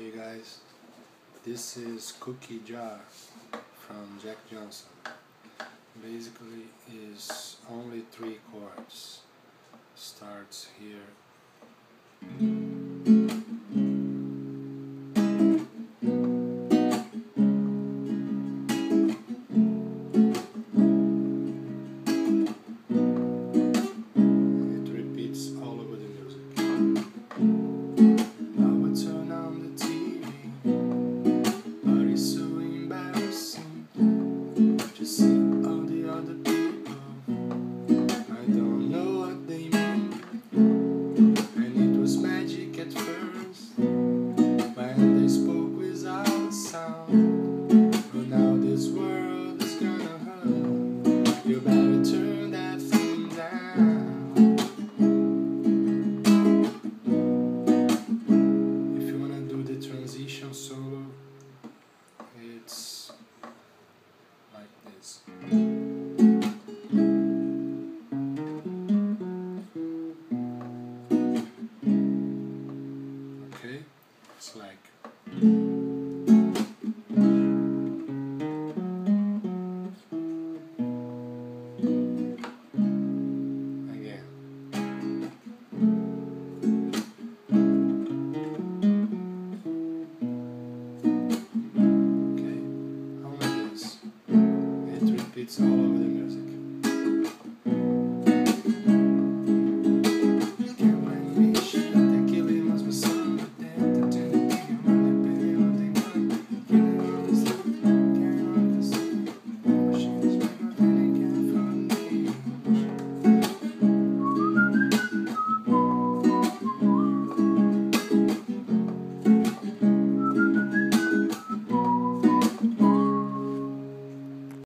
Hey guys, this is Cookie Jar from Jack Johnson. Basically is only 3 chords. Starts here. It repeats all over the music. I would turn on the TV, but it's so embarrassing to see all the other people. I don't know what they mean, and it was magic at first when they spoke without sound. But now this world is gonna hurt. You better turn that thing down. If you wanna do the transition solo, it's like this. Okay, it's like